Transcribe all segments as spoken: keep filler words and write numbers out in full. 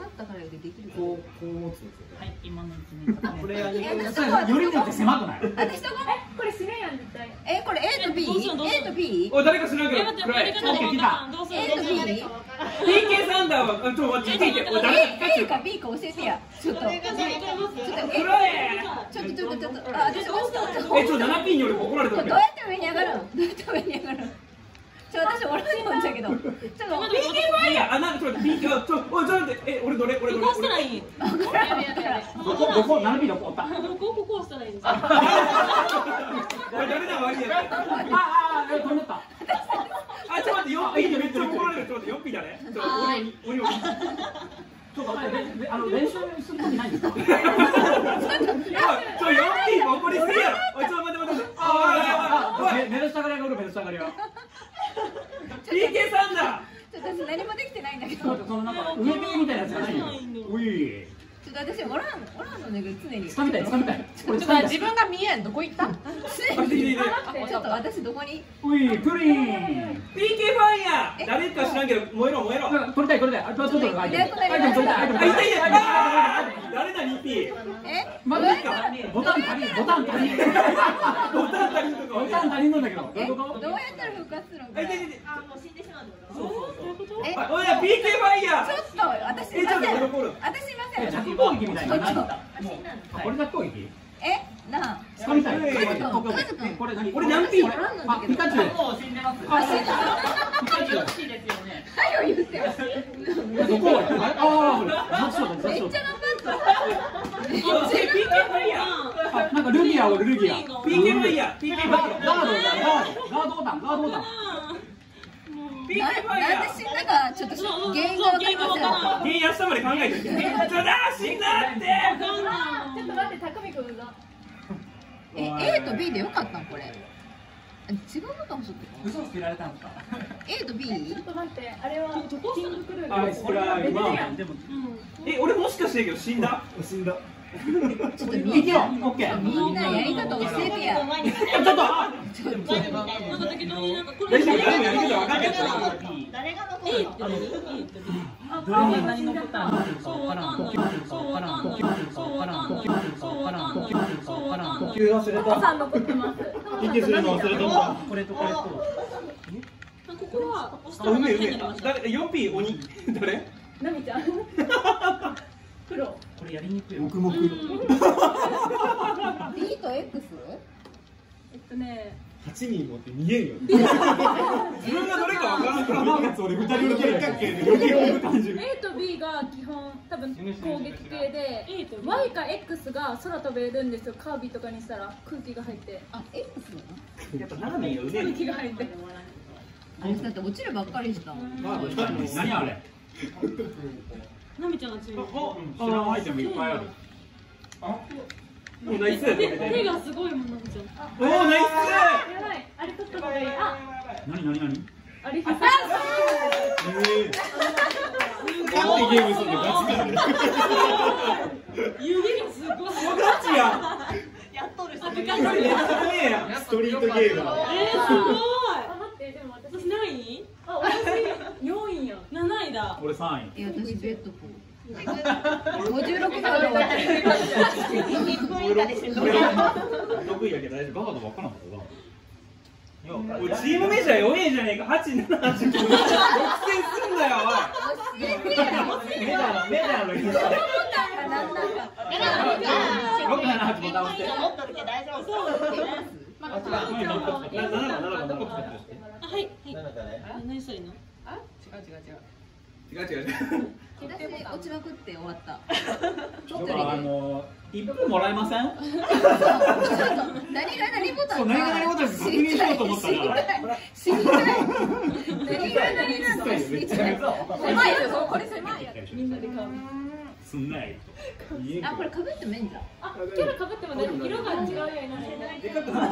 勝ったからでできる。 こうこう持つんですよ。 はい、今のうちに。 これはよりによって狭くない？ 私とこ。 え、これ死ぬやん絶対。 え、これ A と B？A と B？ おい、誰か知らんけど。 やり方来た。どうする？ A と B？ ピーケー サンダーは、ちょっと待って、聞いて。おい、誰か A か B か教えてや。ちょっと。ちょっと、ちょっと、ちょっと、ちょっと、あ、私落ちた、落ちた。 え、ちょ、ななピンより怒られた。 どうやって上に上がるの？どうやって上に上がるの？ちょ、私おらんのんじゃけど。ちょっと、 ピーケー ファイヤー、あ、なんか、ちょっと、ピーケー、ちょ、おい、ちょっと待って、え、俺どれ、俺どれ。 こうしたらいい。 どこどこななピンどこおった？ どここうしたらいいんですか。おい、誰だ悪いやん。 ああ、飛んでった。 あ、ちょっと待って、よんピンめっちゃ怒られる。ちょっと待って、よんピンだね。ちょっと、俺に、俺に。 ちょっと待って、あの練習する時ないんですか？ ちょ、よんピン怒りすぎやろ。おい、ちょっと待って待って。ああ、 目の下がりがおる、目の下がりが。 ピーケー サンダー。 ちょっと私何もできてないんだけど。 そのなんか上目みたいなやつがないよ。うい。 ちょっと私おらん、おらんのね、常に。 掴みたい、掴みたい。 ちょっと自分が見えん、どこ行った？ 常に。ちょっと私どこに？ うい、プリン。 ピーケー ファイヤー。誰か知らんけど、燃えろ燃えろ。 取りたい、取りたい。あ、ちょっとアイテム。アイテム取りたい、アイテム取りたい。 あ、いたいた。誰だ、にピー。 え？ まだボタン足り、ボタン足り。 ボタン足りんのか。 ボタン足りんのだけど。 え？どうやったら復活するの？これ。 あ、もう死んでしまうってこと？そうそうそう。 え？ おい、ピーケー ファイヤー。 ちょっと私いません。私いません。 着攻撃みたいな。これ着攻撃？ え？なあ。 掴みたい。 これ何？俺何ピン？ あ、ピカチュウ。 もう死んでます。 あ、死んだ。 ピカチュウ欲しいですよね。 はよ言ってよ。 どこ？ああ、雑種だ、 めっ雑ちゃ頑張った。 ピーケー ファイヤー。 あ、なんかルギアおる、ルギア。 ピーケー ファイヤー。ピーケー ファイヤー。 ガード、ガード、ガードボタン、ガードボタン。 ピーケー ファイヤー。 なんで死んだかちょっと原因が分かりません。 原因明日まで考えて。ちょだ、死んだって。 ちょっと待って、たくみくんが。 え、A と B でよかったんこれ。違うボタン押すって嘘つけられたんですか？ A と B？ ちょっと待って、あれはキングクルーあ、 です。 これは今。え、俺もしかしてけど死んだ。死んだ。 ちょっといけよ、オッケー。 みんなやり方教えてや。 ちょっと、 ちょっと。 なんか適当になんかこれ大丈夫、やり方分かんない。 誰が残るの？どれに何残ったの？そうわかんない。そうわかんない。そうわかんない。そうわかんない。そうわかんない。 呼吸忘れた。 さん残ってます。 息するの忘れた。 これとこれと。 ここは押したあ、 らうめえ、うめえ何になりま。した？ 誰、よんピー鬼。誰？ なみちゃん。プロ。 これやりにくいよ。 黙々。 B と X？ えっとね。 八人持って逃げんよ。 自分がどれか分からんからなやつ俺二人の計関係で余計多く感じる。 A と B が基本多分攻撃系で Y か X が空飛べるんですよ。カービィとかにしたら空気が入ってあ、X なの？ やっぱ斜めがうね空気が入ってあれだって落ちるばっかりしたもん。 何あれ？ なみちゃんが強い。 知らんアイテムいっぱいある。 もうナイスやで。 手がすごいもんなみちゃん。 おお、ナイやばい、あれ取った方がいい。あ、 何何何？ あれ必殺。 なんでゲームするの？ガチからね。 湯気がすごい。 ス。ガチや。 やっとる人。 めっちゃうめえや。 ストリートゲームだ。 えー、すごい。 あ、待って、でも私私何位？ あ、私よんいや。 なないだ。 俺さんい。 え、私ベッドフォー。ごじゅうろくびょうで終わった。 得意やけど大丈夫。 ガード分からんかったな。 おい、チームメジャー弱えじゃねえか。はち、なな、はち、きゅう。独占すんなよ、おい。 教えてや。 メジャーの、メジャーの人。 ボタンが何なんか。 ろくななはちボタン押して。 持っとるけど大丈夫。 まあ、まあ、 なな番、なな番、なな番。 はいはい。何したらいいの？ あ、違う違う違う。 違う違う違う。 私落ちまくって終わった。 ちょっとあの一分もらえません？ 何が何ボタンか。 そう、何が何ボタンか確認しようと思ったら。 知りたい。何が何なのか知りたい。狭いよ、これ狭いやつ。みんなで買う。 すんない。 あ、これ被ってもいいんだ。 あ、キャラ被っても大丈夫。色が違うようになってでかくなった。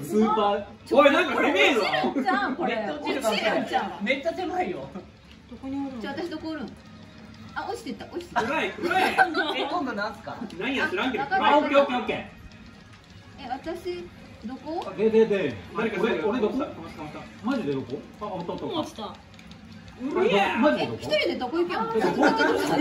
スーパー。 おい、なんか攻めえぞ。 落ちるじゃん、これ。落ちるじゃん。 めっちゃ狭いよ。 どこにおるの？ じゃあ私どこおるん？あ、落ちてった、落ちてった。 暗い、暗い。 え、今度なんすか？ 何や知らんけど。 あ、オッケーオッケーオッケえ、私どこ？ ー。ででで。 誰か、 俺俺どこ？ かました、かました。 マジでどこ？あ、おっとおっと。 落ちた。 いやマジでどこ？ 一人でどこ行けんの？ちょっとちょっとちょっとちょっと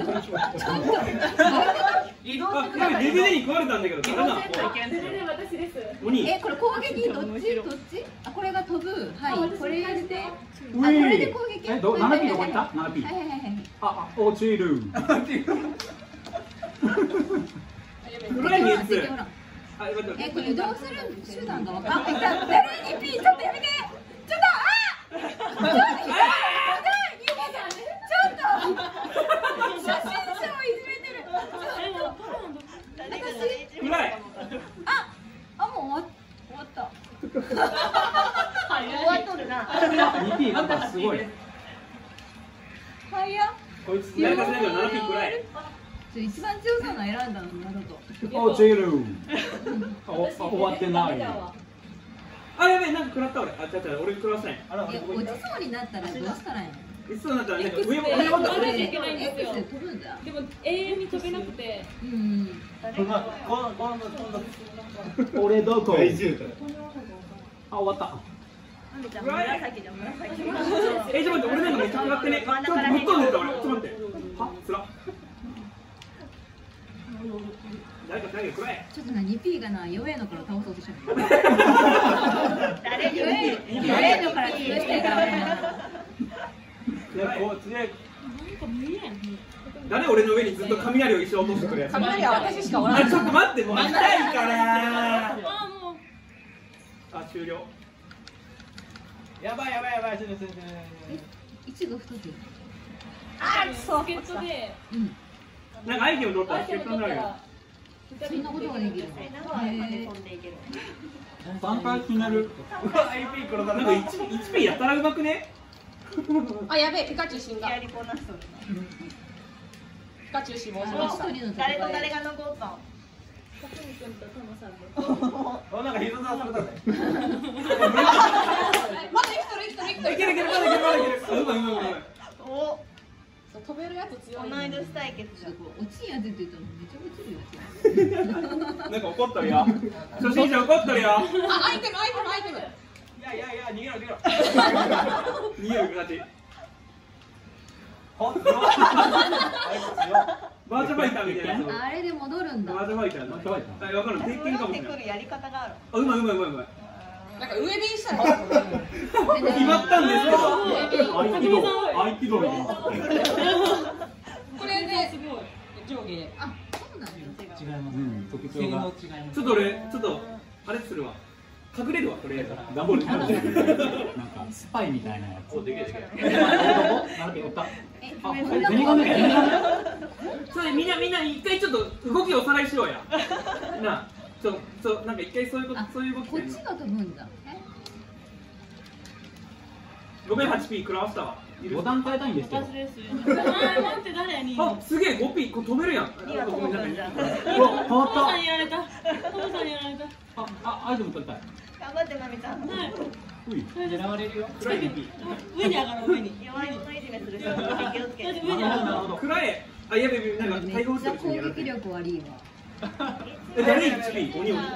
移動してくなんかださい。 ディズニーに食われたんだけど、ダメなの。 私です。 鬼。 え、これ攻撃どっちどっち？あ、これが飛ぶ。はい、これで。あ、これで攻撃。 え、ど、ななピーどこ行った？ななピー。 はいはいはいはい。 あ、あ、落ちる。 裏につ。あ、よかった。 え、これ移動する手段がわかんない。あ、いた。誰にピーちょっとやめて。ちょっとあ。ちょっと。ちょっと。写真賞をいじめてる。 暗い。 あ、あ、もう終わ終わった。 終わっとるな。 にピーなんかすごい。 はいや。 こいつ誰かしないけどななピー暗い。 ちょ一番強そうな選んだのなると。 落ちる。あ、お終わってない。 あ、やべえ、なんか食らった俺。あ、違う違う、俺食らしたんや。 え、落ちそうになったらどうしたらいいの？ いつそうなったら、なんか上もえ上も飛ばなきゃいえけないんですよ。 X 飛ぶんだ。 でも永遠に飛べなくて。 うん。 俺どこ？ 大渋滞。 あ、終わった。 暗い。え、ちょっと待って、俺なんかめっちゃ食らってね。ちょっとぶっ飛んでった俺。ちょっと待って。は、つら。誰か誰か暗い。 ちょっとな、にピーがな、弱いのから倒そうとしちゃう。 誰に弱い弱いのから潰してから俺な。 いや、こう、次。誰俺の上にずっと雷を一生落としてくるやつ。 雷は私しかおらん。 あ、ちょっと待って、もう見たいからあ、もう。 あ、終了。 やばいやばいやばい、ちょっとちょっと。 一部太く。 あ、そう。ゲットで。 うん。 なんかアイテム取ったらアイテム結果になるよ。 取ったら。 そんなことができるの。へ三回ひねる。 アイピー 殺さなんか いちピー やたらうまくね。 あ、やべえ、ピカチュウ死んだ。 やりこなしとるピカチュウ死亡しー。 ました。 一人の戦い。 誰と誰が残ったのたくみくんとたまさんで。 あ、なんか膝さされたね。 まだ生きとる生きとる生きとる。 いけるいけるまだいけるまだいける。うまいうまいうまい。 お飛べるやつ強い。 同い年対決じゃん落ちんやつって言ったらめちゃ落ちるよ。 なんか怒っとるよ。初心者怒っとるよ。 あ、アイテムアイテムアイテム。 いやいやいや、逃げろ逃げろ。逃げる形。バーチャファイターみたいなやつ。 あれで戻るんだ。 バーチャファイターの。あ、わかる。鉄拳かもしれない。 戻ってくるやり方があるあ、うまいうまいうまいうまい。 なんか上ビーしたら。 決まったんですけど。 合気道、合気道みたいな。 これで上下。 あ、そうなんだ。 違います。 うん、特徴が。 違います。 ちょっと俺、ちょっと、あれするわ。隠れるわ、とりあえず。 ダブルなんかスパイみたいなやつ。 お、でけえでけえ。 え、なんかおった。 え、 あ、 こんなゼニガメ、ゼニガメ。 それみんなみんな一回ちょっと動きをおさらいしようや。なあ、ちょ、ちょ、なんか一回そういうこと、そういう動きこっちが飛ぶんだ。え、 ごめん、はちピー 食らわしたわ。 ボタン変えたいんですけど。 私です。あ、待って誰に。 あ、すげえ、ごピー、これ止めるやん。 いや、ともくんじゃんうわ、変わっトモさんた。 やられた。トモさんやられた。 あ、あ、アイテム取りたい。 頑張ってまみちゃんはい。 うい。 狙われるよ。 暗いでピー。 上に上がる上に。 弱い者いじめする人気をつけて上に上がる。 暗え。あ、やべやべ、なんかめ対応っちゃ攻してる人にやられて撃る。 力悪いわ。 え、誰 いちピー、鬼鬼。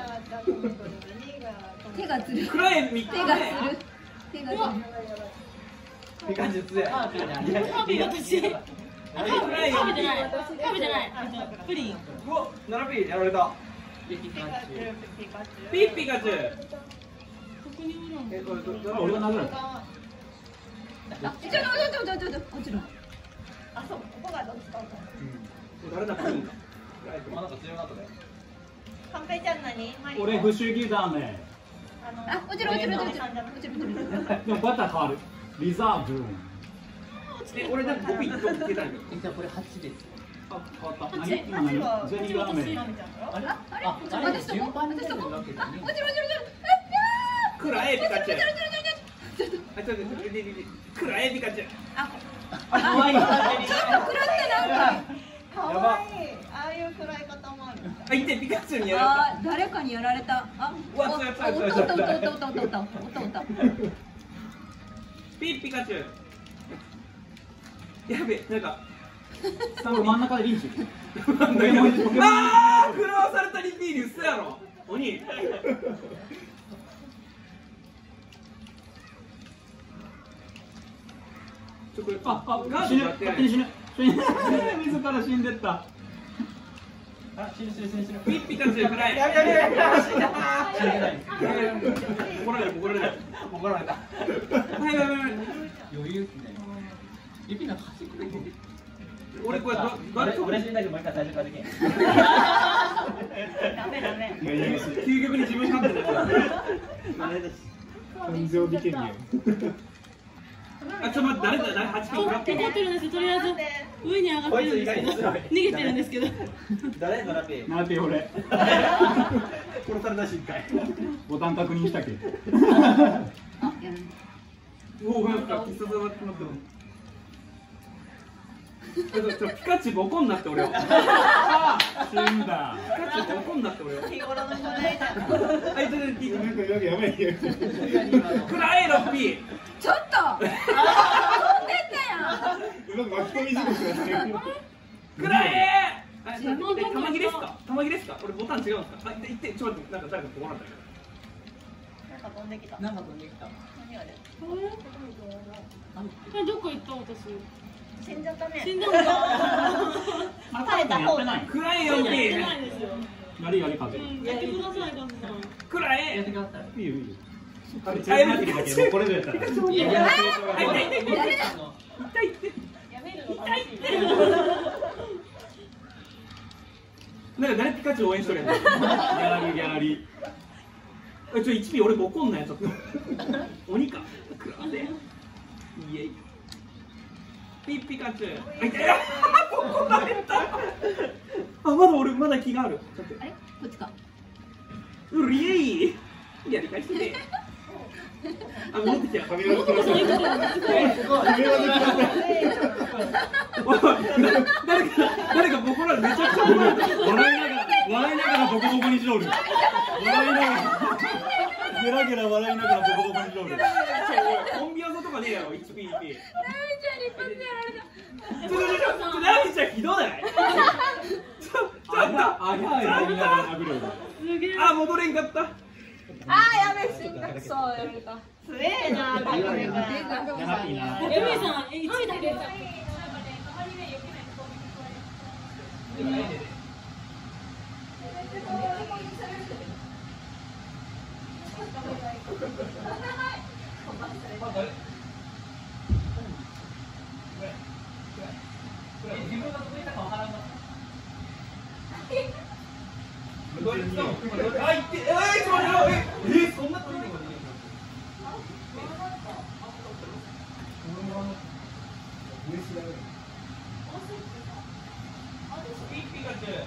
手がつる。 暗え、みっ手がつる。手がつる。 ピカチュウ強い。 カービィ私。カービィ食べてない。食べてない。プリン。 うわ、ななピーやられた。 ピカチュウピカチュウピッピカチュウ。 ここにおるの。 え、これ、これ、 俺が殴られた。 あ、ちょっとちょっとちょっとちょっと落ちる。 あ、そう、ここがどっちか誰だ、プリンか。 まだ強かったね。 カンペちゃん何俺不思議だね。 あのあ、落ちる落ちる落ちる落ちる落ちる落ちる。 でもバター変わる。リザーブ。 え、俺なんかごピーどっけたんやけど。 じゃあこれ八です。 あ、変わった。 八何？今何？ゼニガメ。 まみちゃんだろあれ？ あ、あれ？ あ、 ちょっと私とこ私とこ。あ、落ちる落ちる落ちる。 暗え、ピカチュウ。 落ちる落ちる落ちる落ちる。 あ、ちょっと、ちょっと、暗え、ピカチュウ。 あ、可愛い。 ちょっと食らったなんか。 かわいい。ああいう暗い方もある。 あ、いって、ピカチュウにやられた。 あー、誰かにやられた。あ、 うわおお強い強い強いおったおったおったおったおったおったおったおった。 ピッピカチュウ。やべ、なんか。 多分真ん中でリンチ。 ああ、食らわされたリピール、嘘やろ。鬼。 ちょこれあ、あ、 ガー死ぬ、 ドやって勝手に死ぬ。死ぬ。自ら死んでった。 あ、死ぬ死ぬ死ぬ死ぬ。 ピッピカチュウくらい。 やめやめやめ。死んだ。 怒られる怒られる怒られた。 はいはいはい。 余裕っすね。指なんか端っこで。 俺これど俺俺死んだけどもう一回最初からできん。 ダメダメ。 究極に自分勝手だ。 感情美権限。 あ、ちょっと待って、誰だ誰八回食らってる。 怒ってるんですよ。とりあえず上に上がってるんですけど、逃げてるんですけど。 誰ドラピー。 なんて俺。 殺されたし一回。 ボタン確認したっけ。 おお、なんか必殺技ってなってる。ちょっとピカチュウボコんなって俺は。 死んだ。 ピカチュウボコんなって俺は。 日頃の問題じゃん。 あいつでピー。 なんかやばいよ。 くらえロッピー。 ちょっと飛んでったやん。 うまく巻き込み事故する。 くらえー。あ、玉切れっすか。玉切れっすか。俺ボタン違うんですか。あ、いってちょっと待って、なんか誰かボコられたよ。 なんか飛んできた。 なんか飛んできた。 何あれ。 え、どこ行った私。 死んじゃったね。 死んだんだ。 耐えた方が。 くらえロッピやってー。 ないですよ。 やりやり風。 うん、やってください、カズさん。 くらえ。 てください。 いいよいいよ。 あれやめて。 これでやったら。 いやいや。痛い痛い痛い。痛いって。 やめるの楽しい。 なんか誰ピカチュウ応援しとるやん。 ギャラリーギャラリー。 え、ちょいちピー俺ボコんなやちょっと。鬼か。くらえ。イエイ。ピッピカチュウ。あ、痛い。ボコられた。あ、まだ俺まだ気がある。 あれこっちか。 うりえい。やり返してね。あ、戻ってきた。 髪型ください。髪型ください。 おい、誰か誰かボコられめちゃくちゃボコられた。 笑いながら笑いながらボコボコにしおる。笑いながらゲラゲラ笑いながらボコボコにしおる。 コンビ技とかねえやろ、いちピー。ナミちゃんちゃんに一発でやられた。 ちょちょちょちょ、ナミちゃんひどない。ちょちょっと。 あやあやりながら殴るよ。 あ、戻れんかった。 あー、やべえ、死んだ。そう、やめた。 強えな、タイムが。 ハッピーな。 エミさん、え、一位だけ。 あ、いって、えー、ちょっと待って、え、え、そんな飛んでるのに。ピッピカチュウ。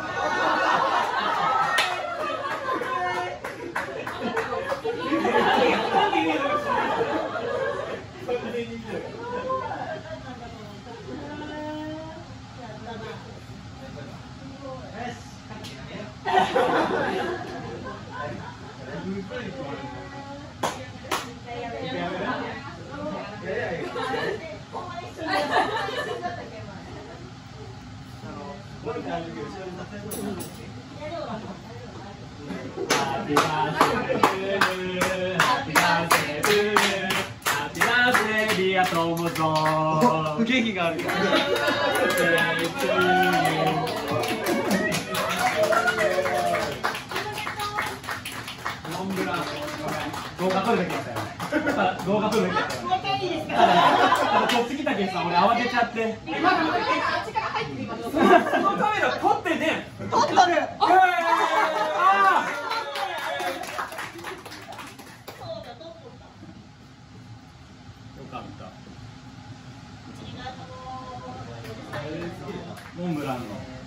元気がある。モンブラン。動画撮るだけやったよ。動画撮るだけやったよ。もう一回いいですか。ただこっち来たけどさ、俺慌てちゃって。 あっちから入ってみます。 そのカメラ撮ってね。 撮っとる。 ああ。 よかった。モンブランの。